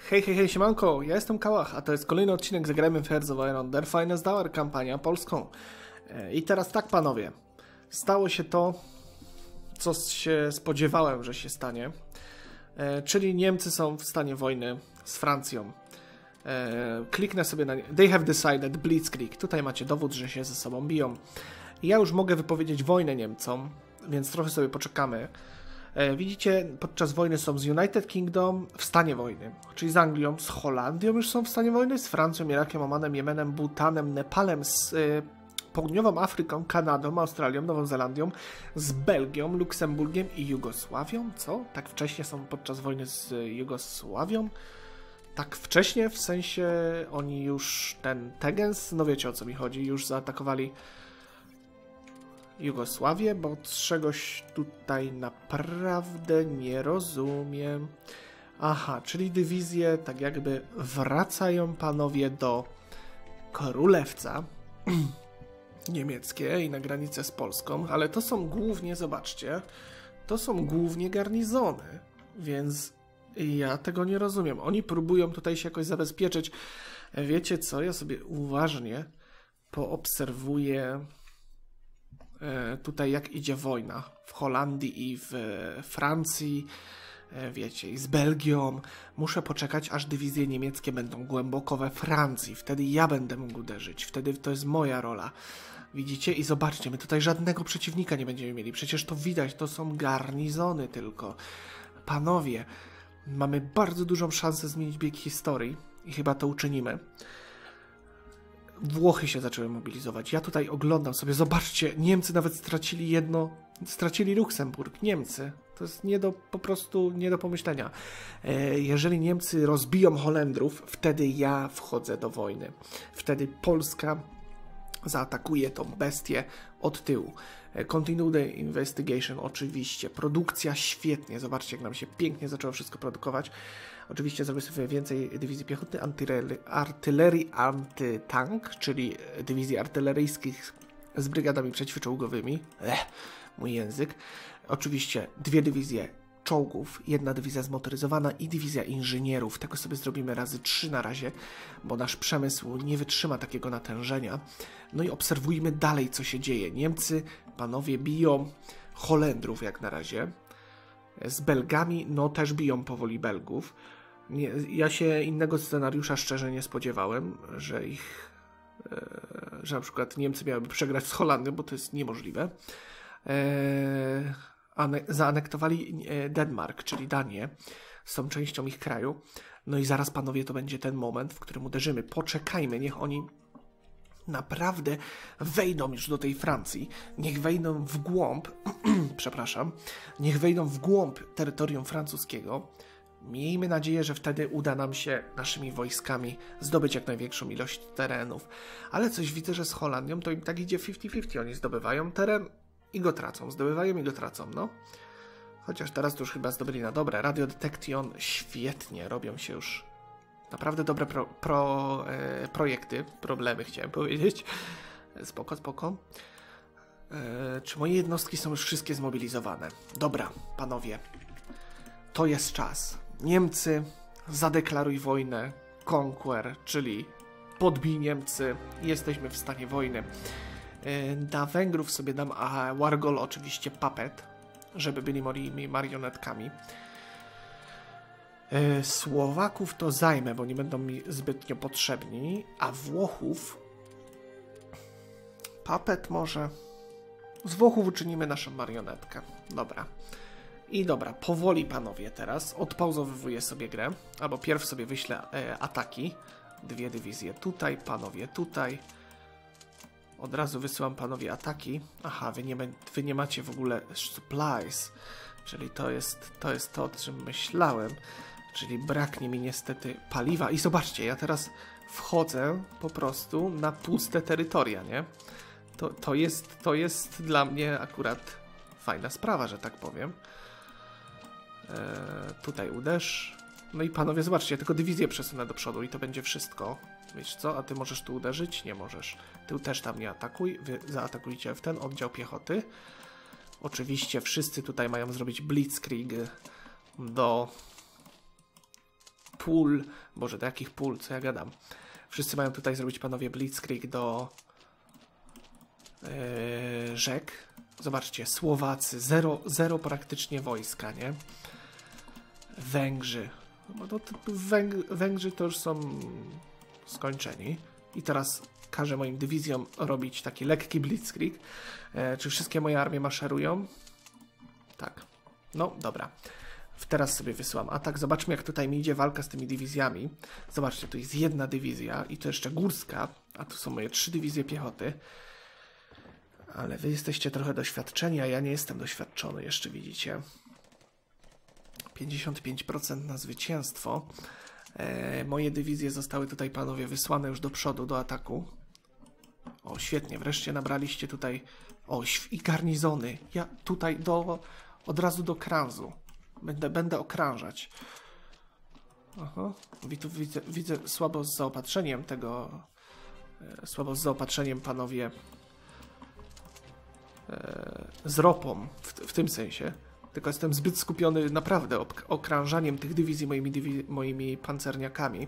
Hej, hej, hej, siemanko, ja jestem Kałach, a to jest kolejny odcinek Zagrajmy w Hearts of Iron Der Finest Hour, kampania polską. I teraz tak, panowie, stało się to, co się spodziewałem, że się stanie, czyli Niemcy są w stanie wojny z Francją. Kliknę sobie na They have decided Blitzkrieg. Tutaj macie dowód, że się ze sobą biją. Ja już mogę wypowiedzieć wojnę Niemcom, więc trochę sobie poczekamy. Widzicie, podczas wojny są z United Kingdom w stanie wojny, czyli z Anglią, z Holandią już są w stanie wojny, z Francją, Irakiem, Omanem, Jemenem, Butanem, Nepalem, z Południową Afryką, Kanadą, Australią, Nową Zelandią, z Belgią, Luksemburgiem i Jugosławią. Co? Tak wcześnie są podczas wojny z Jugosławią? Tak wcześnie, w sensie oni już ten Tegens, no wiecie o co mi chodzi, już zaatakowali Jugosławię, bo czegoś tutaj naprawdę nie rozumiem. Aha, czyli dywizje tak jakby wracają, panowie, do Królewca niemieckie i na granicę z Polską, ale to są głównie, zobaczcie, to są głównie garnizony, więc ja tego nie rozumiem. Oni próbują tutaj się jakoś zabezpieczyć. Wiecie co, ja sobie uważnie poobserwuję tutaj jak idzie wojna w Holandii i w Francji, wiecie, i z Belgią. Muszę poczekać, aż dywizje niemieckie będą głęboko we Francji. Wtedy ja będę mógł uderzyć. Wtedy to jest moja rola. Widzicie? I zobaczcie, my tutaj żadnego przeciwnika nie będziemy mieli. Przecież to widać, to są garnizony tylko. Panowie, mamy bardzo dużą szansę zmienić bieg historii i chyba to uczynimy. Włochy się zaczęły mobilizować. Ja tutaj oglądam sobie, zobaczcie, Niemcy nawet stracili Luksemburg. Niemcy. To jest po prostu nie do pomyślenia. Jeżeli Niemcy rozbiją Holendrów, wtedy ja wchodzę do wojny. Wtedy Polska zaatakuje tą bestię od tyłu. Continue the investigation, oczywiście. Produkcja świetnie. Zobaczcie, jak nam się pięknie zaczęło wszystko produkować. Oczywiście zrobię sobie więcej dywizji piechotnej, artylerii antytank, czyli dywizji artyleryjskich z brygadami przeciwczołgowymi. Mój język. Oczywiście 2 dywizje czołgów, 1 dywizja zmotoryzowana i dywizja inżynierów. Tego sobie zrobimy razy 3 na razie, bo nasz przemysł nie wytrzyma takiego natężenia. No i obserwujmy dalej, co się dzieje. Niemcy, panowie, biją Holendrów jak na razie. Z Belgami, no też biją powoli Belgów. Ja się innego scenariusza szczerze nie spodziewałem, że na przykład Niemcy miałyby przegrać z Holandią, bo to jest niemożliwe. Zaanektowali Denmark, czyli Danię, są częścią ich kraju. No i zaraz, panowie, to będzie ten moment, w którym uderzymy. Poczekajmy, niech oni naprawdę wejdą już do tej Francji, niech wejdą w głąb, przepraszam, niech wejdą w głąb terytorium francuskiego. Miejmy nadzieję, że wtedy uda nam się naszymi wojskami zdobyć jak największą ilość terenów. Ale coś widzę, że z Holandią to im tak idzie 50-50. Oni zdobywają teren i go tracą, zdobywają i go tracą, no. Chociaż teraz to już chyba zdobyli na dobre. Radio Detection świetnie, robią się już naprawdę dobre projekty, problemy chciałem powiedzieć. Spoko, spoko. Czy moje jednostki są już wszystkie zmobilizowane? Dobra, panowie, to jest czas. Niemcy, zadeklaruj wojnę, conquer, czyli podbij Niemcy, jesteśmy w stanie wojny. Dla Węgrów sobie dam Wargol oczywiście puppet, żeby byli moimi marionetkami. Słowaków to zajmę, bo nie będą mi zbytnio potrzebni, a Włochów puppet może. Z Włochów uczynimy naszą marionetkę. Dobra. I dobra, powoli, panowie, teraz odpauzowywuję sobie grę, albo pierw sobie wyślę ataki. 2 dywizje tutaj, panowie tutaj. Od razu wysyłam, panowie, ataki. Aha, wy nie macie w ogóle supplies, czyli to jest to, o czym myślałem. Czyli braknie mi niestety paliwa. I zobaczcie, ja teraz wchodzę po prostu na puste terytoria, nie? To jest dla mnie akurat fajna sprawa, że tak powiem. Tutaj uderz. No i panowie, zobaczcie, ja tylko dywizję przesunę do przodu i to będzie wszystko. Wiesz co, a ty możesz tu uderzyć? Nie możesz. Ty też tam nie atakuj. Wy zaatakujcie w ten oddział piechoty. Oczywiście wszyscy tutaj mają zrobić blitzkrieg do pól, boże, do jakich pól, co ja gadam. Wszyscy mają tutaj zrobić, panowie, blitzkrieg do rzek. Zobaczcie, Słowacy, zero praktycznie wojska, nie? Węgrzy. No to Węgrzy to już są skończeni. I teraz każę moim dywizjom robić taki lekki blitzkrieg. Czy wszystkie moje armie maszerują? Tak. No, dobra. Teraz sobie wysyłam atak. Zobaczmy, jak tutaj mi idzie walka z tymi dywizjami. Zobaczcie, tu jest jedna dywizja i to jeszcze górska, a tu są moje 3 dywizje piechoty. Ale wy jesteście trochę doświadczeni, a ja nie jestem doświadczony jeszcze, widzicie. 55% na zwycięstwo. Moje dywizje zostały tutaj, panowie, wysłane już do przodu, do ataku. O, świetnie, wreszcie nabraliście tutaj... O, i garnizony. Ja tutaj od razu do Kranzu. Będę okrążać. Aha. Tu widzę słabo z zaopatrzeniem tego... Słabo z zaopatrzeniem, panowie... z ropą, w tym sensie. Tylko jestem zbyt skupiony naprawdę okrążaniem tych dywizji moimi pancerniakami.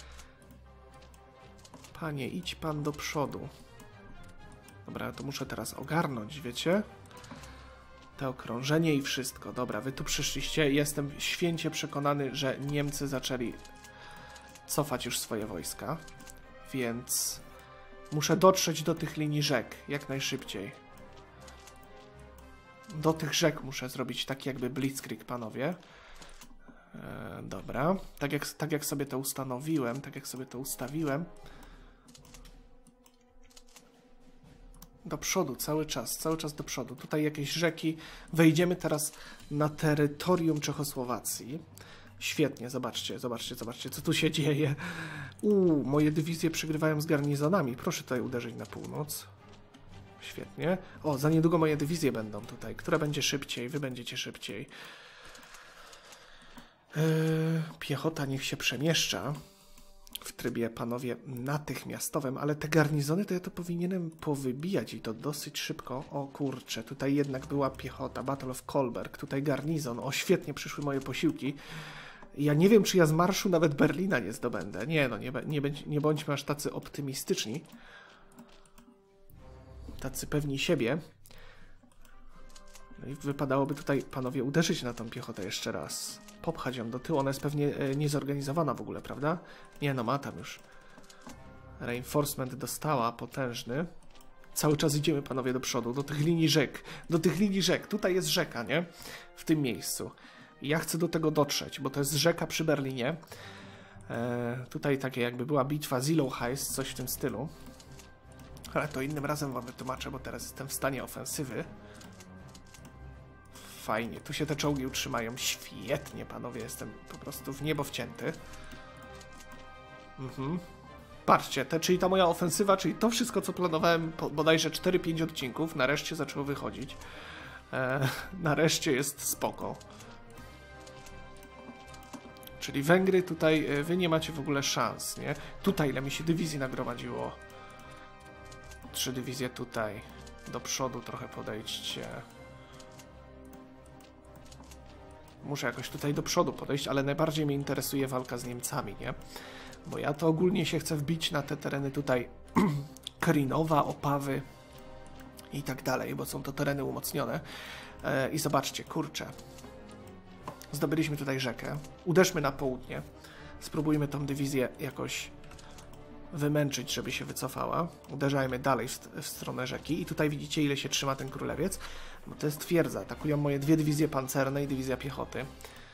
Panie, idź pan do przodu. Dobra, to muszę teraz ogarnąć, wiecie? To okrążenie i wszystko. Dobra, wy tu przyszliście. Jestem święcie przekonany, że Niemcy zaczęli cofać już swoje wojska. Więc muszę dotrzeć do tych linii rzek jak najszybciej. Do tych rzek muszę zrobić taki jakby blitzkrieg, panowie. Dobra. Tak jak sobie to ustanowiłem, tak jak sobie to ustawiłem. Do przodu, cały czas do przodu. Tutaj jakieś rzeki. Wejdziemy teraz na terytorium Czechosłowacji. Świetnie, zobaczcie, co tu się dzieje. Moje dywizje przegrywają z garnizonami. Proszę tutaj uderzyć na północ. Świetnie. O, za niedługo moje dywizje będą tutaj. Która będzie szybciej? Wy będziecie szybciej. Piechota niech się przemieszcza w trybie, panowie, natychmiastowym, ale te garnizony to ja to powinienem powybijać i to dosyć szybko. O kurczę, tutaj jednak była piechota. Battle of Kolberg, tutaj garnizon. O, świetnie przyszły moje posiłki. Ja nie wiem, czy ja z marszu nawet Berlina nie zdobędę. Nie, no nie bądźmy aż tacy optymistyczni. Tacy pewni siebie. No i wypadałoby tutaj, panowie, uderzyć na tą piechotę jeszcze raz. Popchać ją do tyłu. Ona jest pewnie niezorganizowana w ogóle, prawda? Nie, no ma tam już. Reinforcement dostała, potężny. Cały czas idziemy, panowie, do przodu, do tych linii rzek. Do tych linii rzek. Tutaj jest rzeka, nie? W tym miejscu. I ja chcę do tego dotrzeć, bo to jest rzeka przy Berlinie. Tutaj takie jakby była bitwa Zillow Heist, coś w tym stylu. Ale to innym razem wam wytłumaczę, bo teraz jestem w stanie ofensywy. Fajnie, tu się te czołgi utrzymają. Świetnie, panowie, jestem po prostu w niebo wcięty. Patrzcie, czyli ta moja ofensywa, czyli to wszystko, co planowałem bodajże 4-5 odcinków, nareszcie zaczęło wychodzić. Nareszcie jest spoko. Czyli Węgry tutaj, wy nie macie w ogóle szans, nie? Tutaj ile mi się dywizji nagromadziło. 3 dywizje tutaj. Do przodu trochę podejdźcie. Muszę jakoś tutaj do przodu podejść, ale najbardziej mnie interesuje walka z Niemcami, nie? Bo ja to ogólnie się chcę wbić na te tereny tutaj Krynowa, Opawy i tak dalej, bo są to tereny umocnione. I zobaczcie, kurczę. Zdobyliśmy tutaj rzekę. Uderzmy na południe. Spróbujmy tą dywizję jakoś wymęczyć, żeby się wycofała. Uderzajmy dalej w stronę rzeki. I tutaj widzicie, ile się trzyma ten królewiec. Bo to jest twierdza. Atakują moje 2 dywizje pancerne i dywizja piechoty.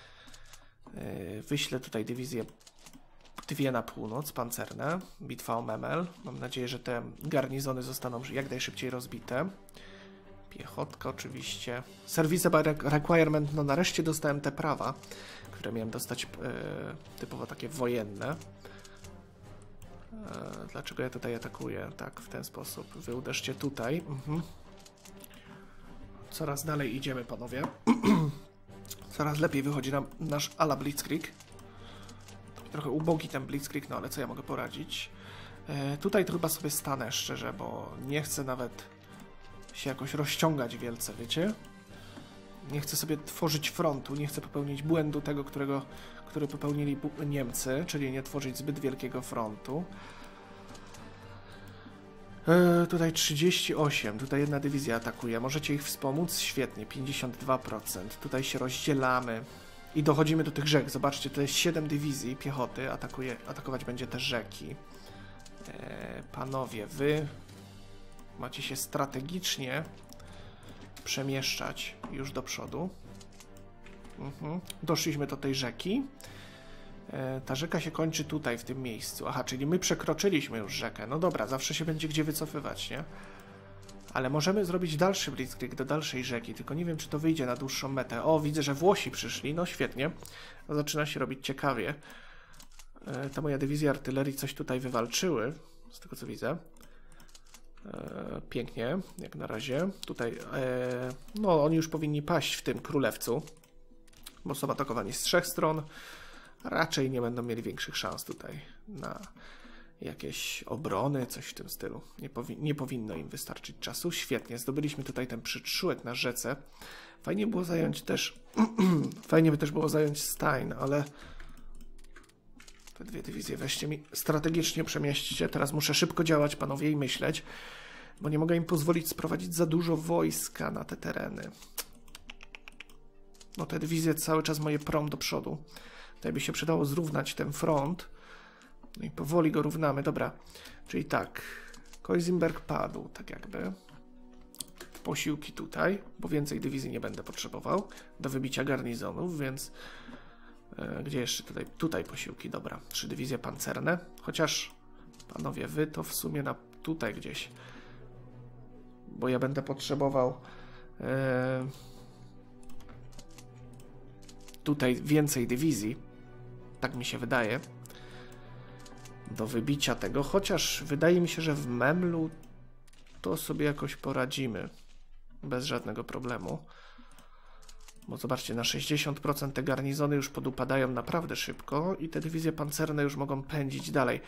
Wyślę tutaj dywizję 2 na północ, pancerne. Bitwa o Memel. Mam nadzieję, że te garnizony zostaną jak najszybciej rozbite. Piechotka oczywiście. Service by requirement. No nareszcie dostałem te prawa, które miałem dostać typowo takie wojenne. Dlaczego ja tutaj atakuję? Tak, w ten sposób. Wy uderzcie tutaj. Coraz dalej idziemy, panowie. Coraz lepiej wychodzi nam nasz ala Blitzkrieg. Trochę ubogi ten Blitzkrieg, no ale co ja mogę poradzić? Tutaj to chyba sobie stanę szczerze, bo nie chcę nawet się jakoś rozciągać wielce, wiecie? Nie chcę sobie tworzyć frontu, nie chcę popełnić błędu tego, który popełnili Niemcy, czyli nie tworzyć zbyt wielkiego frontu. Tutaj 38, tutaj jedna dywizja atakuje. Możecie ich wspomóc? Świetnie, 52%. Tutaj się rozdzielamy i dochodzimy do tych rzek. Zobaczcie, to jest 7 dywizji piechoty, atakować będzie te rzeki. Panowie, wy macie się strategicznie przemieszczać już do przodu. Doszliśmy do tej rzeki. Ta rzeka się kończy tutaj, w tym miejscu. Aha, czyli my przekroczyliśmy już rzekę. No dobra, zawsze się będzie gdzie wycofywać, nie? Ale możemy zrobić dalszy blitzkrieg do dalszej rzeki, tylko nie wiem, czy to wyjdzie na dłuższą metę. O, widzę, że Włosi przyszli, no świetnie. Zaczyna się robić ciekawie. Ta moja dywizja artylerii coś tutaj wywalczyły, z tego co widzę. Pięknie, jak na razie. Tutaj, no oni już powinni paść w tym królewcu, bo są atakowani z 3 stron. Raczej nie będą mieli większych szans tutaj na jakieś obrony, coś w tym stylu. Nie powinno im wystarczyć czasu. Świetnie, zdobyliśmy tutaj ten przytrzółek na rzece. Fajnie było zająć też fajnie by też było zająć Stein, ale te 2 dywizje weźcie mi strategicznie przemieścicie. Teraz muszę szybko działać, panowie, i myśleć, bo nie mogę im pozwolić sprowadzić za dużo wojska na te tereny. No te dywizje cały czas moje prom do przodu. Tutaj by się przydało zrównać ten front. No i powoli go równamy. Dobra, czyli tak. Koisenberg padł, tak jakby. Posiłki tutaj, bo więcej dywizji nie będę potrzebował do wybicia garnizonów, więc... Gdzie jeszcze? Tutaj posiłki, dobra. 3 dywizje pancerne. Chociaż, panowie, wy to w sumie na tutaj gdzieś. Bo ja będę potrzebował... tutaj więcej dywizji, tak mi się wydaje, do wybicia tego, chociaż wydaje mi się, że w Memlu to sobie jakoś poradzimy bez żadnego problemu, bo zobaczcie, na 60% te garnizony już podupadają naprawdę szybko i te dywizje pancerne już mogą pędzić dalej.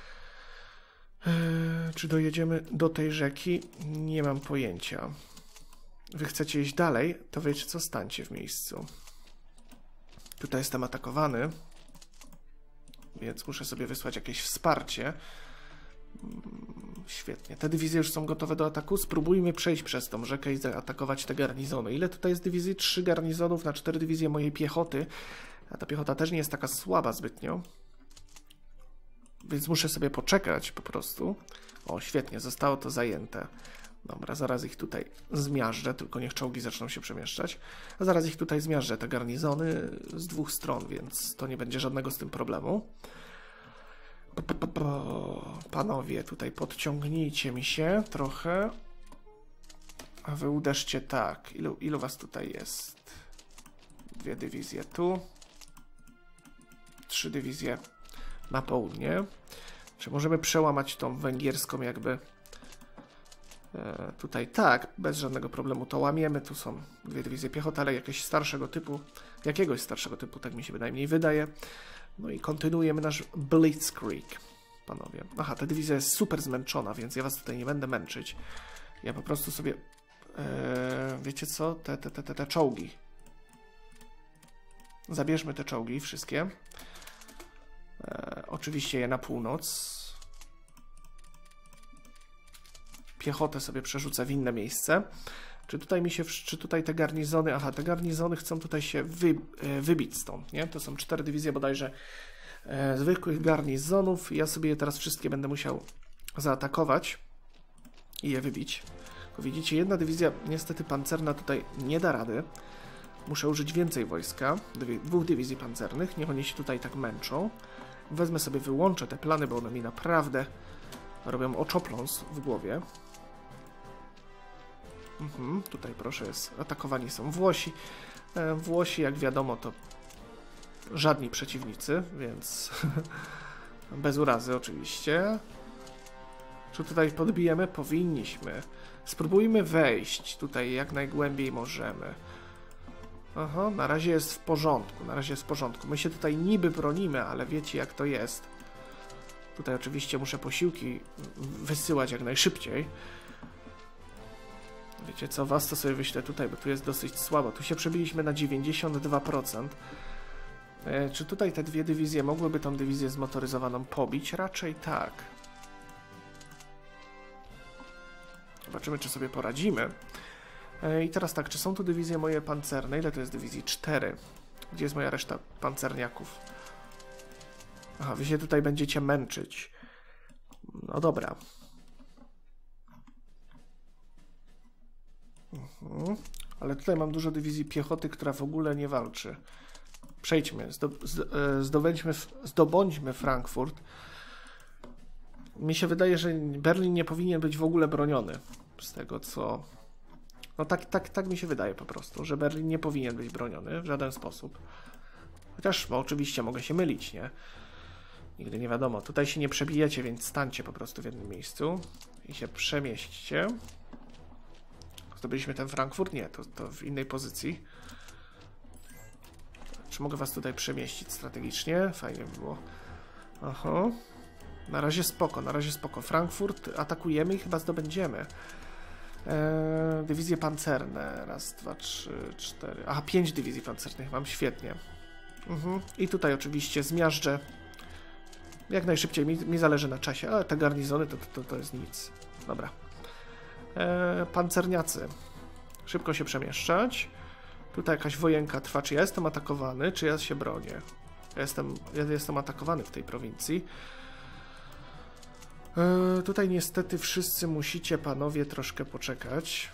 Czy dojedziemy do tej rzeki? Nie mam pojęcia. Wy chcecie iść dalej, to wiecie co, stańcie w miejscu. Tutaj jestem atakowany, więc muszę sobie wysłać jakieś wsparcie. Świetnie. Te dywizje już są gotowe do ataku. Spróbujmy przejść przez tą rzekę i zaatakować te garnizony. Ile tutaj jest dywizji? 3 garnizonów na 4 dywizje mojej piechoty. A ta piechota też nie jest taka słaba zbytnio. Więc muszę sobie poczekać po prostu. O, świetnie. Zostało to zajęte. Dobra, zaraz ich tutaj zmiażdżę, tylko niech czołgi zaczną się przemieszczać. A zaraz ich tutaj zmiażdżę, te garnizony z 2 stron, więc to nie będzie żadnego z tym problemu. Panowie, tutaj podciągnijcie mi się trochę. A wy uderzcie tak. Ilu was tutaj jest? 2 dywizje tu. 3 dywizje na południe. Czy możemy przełamać tą węgierską jakby... Tutaj tak, bez żadnego problemu to łamiemy. Tu są 2 dywizje piechoty, ale jakiegoś starszego typu, tak mi się bynajmniej wydaje. No i kontynuujemy nasz blitzkrieg, panowie. Aha, ta dywizja jest super zmęczona, więc ja was tutaj nie będę męczyć. Ja po prostu sobie, wiecie co, te czołgi. Zabierzmy te czołgi, wszystkie. Oczywiście je na północ. Piechotę sobie przerzucę w inne miejsce. Czy tutaj te garnizony... Aha, te garnizony chcą tutaj się wybić stąd, nie? To są 4 dywizje bodajże zwykłych garnizonów. Ja sobie je teraz wszystkie będę musiał zaatakować i je wybić. Tylko widzicie, jedna dywizja niestety pancerna tutaj nie da rady. Muszę użyć więcej wojska, 2 dywizji pancernych. Niech oni się tutaj tak męczą. Wezmę sobie, wyłączę te plany, bo one mi naprawdę robią oczopląs w głowie. Tutaj proszę, atakowani są Włosi. Włosi, jak wiadomo, to żadni przeciwnicy, więc bez urazy oczywiście. Czy tutaj podbijemy? Powinniśmy. Spróbujmy wejść tutaj jak najgłębiej możemy. Aha, na razie jest w porządku, My się tutaj niby bronimy, ale wiecie jak to jest. Tutaj oczywiście muszę posiłki wysyłać jak najszybciej. Wiecie co, was to sobie wyślę tutaj, bo tu jest dosyć słabo. Tu się przebiliśmy na 92%. Czy tutaj te dwie dywizje mogłyby tą dywizję zmotoryzowaną pobić? Raczej tak. Zobaczymy, czy sobie poradzimy. I teraz tak, czy są tu dywizje moje pancerne? Ile to jest dywizji? 4. Gdzie jest moja reszta pancerniaków? Aha, wy się tutaj będziecie męczyć. No dobra. Ale tutaj mam dużo dywizji piechoty, która w ogóle nie walczy. Przejdźmy, zdobądźmy Frankfurt. Mi się wydaje, że Berlin nie powinien być w ogóle broniony. Z tego co... No tak mi się wydaje po prostu, że Berlin nie powinien być broniony w żaden sposób. Chociaż oczywiście mogę się mylić, nie? Nigdy nie wiadomo. Tutaj się nie przebijecie, więc stańcie po prostu w jednym miejscu i się przemieśćcie. Zdobyliśmy ten Frankfurt? Nie, to w innej pozycji. Czy mogę was tutaj przemieścić strategicznie? Fajnie by było. Aha. Na razie spoko. Frankfurt atakujemy i chyba zdobędziemy. Dywizje pancerne. Raz, 2, 3, 4. Aha, 5 dywizji pancernych mam, świetnie. I tutaj oczywiście zmiażdżę. Jak najszybciej, mi zależy na czasie, ale te garnizony to jest nic. Dobra. Pancerniacy. Szybko się przemieszczać. Tutaj jakaś wojenka trwa. Czy ja jestem atakowany, czy ja się bronię? Ja jestem atakowany w tej prowincji. Tutaj niestety wszyscy musicie, panowie, troszkę poczekać.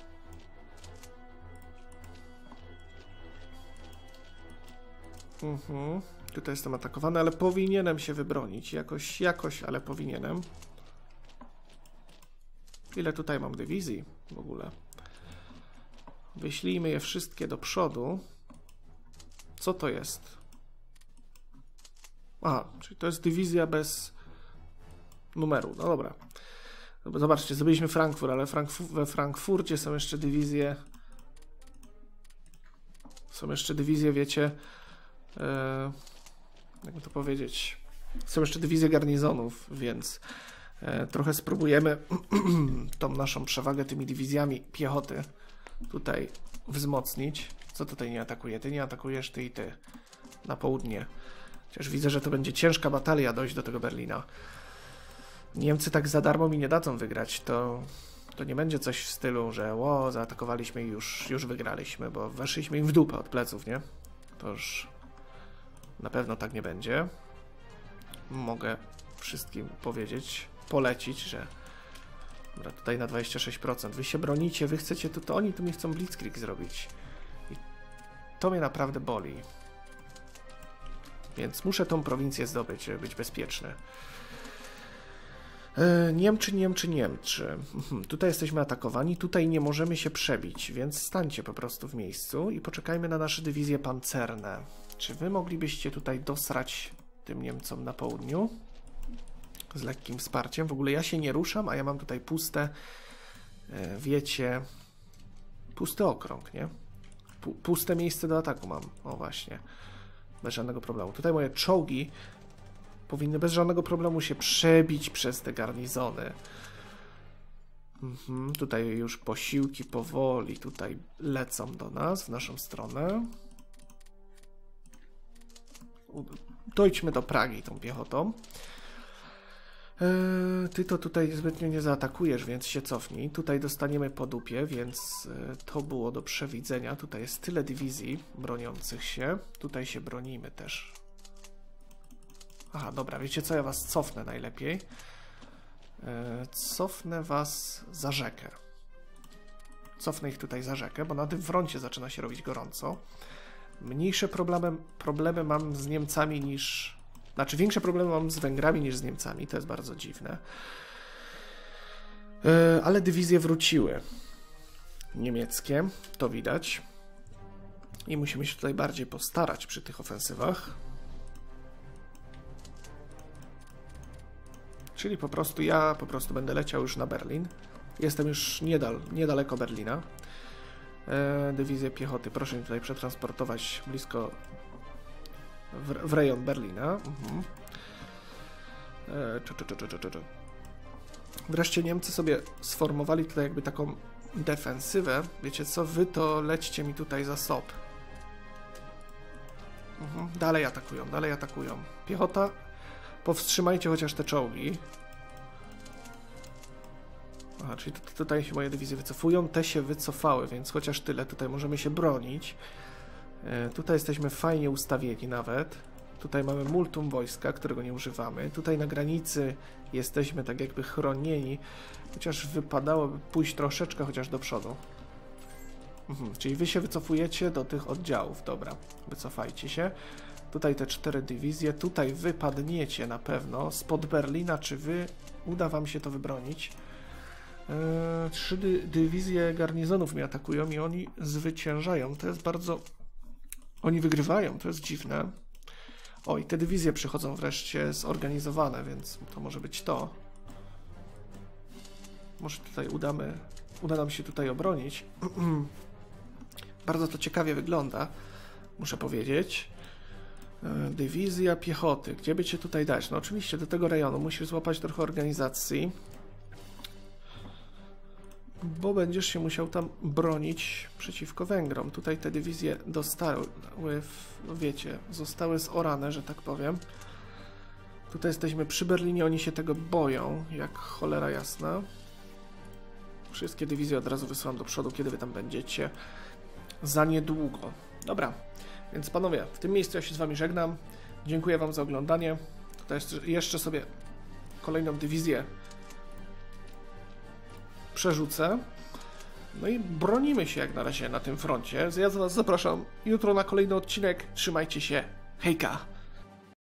Tutaj jestem atakowany, ale powinienem się wybronić. Jakoś, ale powinienem. Ile tutaj mam dywizji w ogóle? Wyślijmy je wszystkie do przodu. Co to jest? Aha, czyli to jest dywizja bez numeru. No dobra. Zobaczcie, zrobiliśmy Frankfurt, ale we Frankfurcie są jeszcze dywizje. Wiecie, jakby to powiedzieć, są jeszcze dywizje garnizonów, więc trochę spróbujemy tą naszą przewagę tymi dywizjami piechoty tutaj wzmocnić. Co tutaj nie atakuje? Ty nie atakujesz, ty i ty. Na południe. Chociaż widzę, że to będzie ciężka batalia dojść do tego Berlina. Niemcy tak za darmo mi nie dadzą wygrać. To nie będzie coś w stylu, że zaatakowaliśmy i już wygraliśmy, bo weszliśmy im w dupę od pleców, nie? To już na pewno tak nie będzie. Mogę wszystkim powiedzieć, polecić, że dobra, tutaj na 26%. Wy się bronicie, wy chcecie to oni tu mi chcą blitzkrieg zrobić. I to mnie naprawdę boli. Więc muszę tą prowincję zdobyć, żeby być bezpieczny. Niemcy. Tutaj jesteśmy atakowani, tutaj nie możemy się przebić, więc stańcie po prostu w miejscu i poczekajmy na nasze dywizje pancerne. Czy wy moglibyście tutaj dosrać tym Niemcom na południu? Z lekkim wsparciem. W ogóle ja się nie ruszam, a ja mam tutaj puste, wiecie, pusty okrąg, nie? Puste miejsce do ataku mam. O właśnie. Bez żadnego problemu. Tutaj moje czołgi powinny bez żadnego problemu się przebić przez te garnizony. Tutaj już posiłki powoli tutaj lecą do nas, w naszą stronę. Dojdźmy do Pragi tą piechotą. Ty to tutaj zbytnio nie zaatakujesz, więc się cofnij. Tutaj dostaniemy po dupie, więc to było do przewidzenia. Tutaj jest tyle dywizji broniących się. Tutaj się bronimy też. Aha, dobra, wiecie co? Ja was cofnę najlepiej. Cofnę was za rzekę. Cofnę ich tutaj za rzekę, bo na tym froncie zaczyna się robić gorąco. Mniejsze problemy mam z Niemcami niż... Znaczy, większe problemy mam z Węgrami niż z Niemcami. To jest bardzo dziwne. Ale dywizje wróciły. Niemieckie, to widać. I musimy się tutaj bardziej postarać przy tych ofensywach. Czyli ja po prostu będę leciał już na Berlin. Jestem już niedaleko Berlina. Dywizję piechoty. Proszę mi tutaj przetransportować blisko w rejon Berlina. Wreszcie Niemcy sobie sformowali tutaj jakby taką defensywę. Wiecie co? Wy to lećcie mi tutaj za SOP. Dalej atakują, dalej atakują. Piechota, powstrzymajcie chociaż te czołgi. Aha, czyli tutaj się moje dywizje wycofują, te się wycofały, więc chociaż tyle. Tutaj możemy się bronić. Tutaj jesteśmy fajnie ustawieni nawet. Tutaj mamy multum wojska, którego nie używamy. Tutaj na granicy jesteśmy tak jakby chronieni, chociaż wypadałoby pójść troszeczkę chociaż do przodu. Czyli wy się wycofujecie do tych oddziałów. Dobra, wycofajcie się. Tutaj te 4 dywizje. Tutaj wypadniecie na pewno spod Berlina. Czy wy uda wam się to wybronić? 3 dywizje garnizonów mnie atakują i oni zwyciężają. To jest bardzo... Oni wygrywają, to jest dziwne. O, i te dywizje przychodzą wreszcie zorganizowane, więc to może być to. Może tutaj uda nam się tutaj obronić. Bardzo to ciekawie wygląda, muszę powiedzieć. Dywizja piechoty. Gdzie by cię tutaj dać? No oczywiście do tego rejonu musisz złapać trochę organizacji, bo będziesz się musiał tam bronić przeciwko Węgrom. Tutaj te dywizje dostały, wiecie, zostały zorane, że tak powiem. Tutaj jesteśmy przy Berlinie, oni się tego boją, jak cholera jasna. Wszystkie dywizje od razu wysyłam do przodu, kiedy wy tam będziecie. Za niedługo. Dobra, więc panowie, w tym miejscu ja się z wami żegnam. Dziękuję wam za oglądanie. Tutaj jeszcze sobie kolejną dywizję przerzucę. No i bronimy się jak na razie na tym froncie. Ja was zapraszam jutro na kolejny odcinek. Trzymajcie się. Hejka!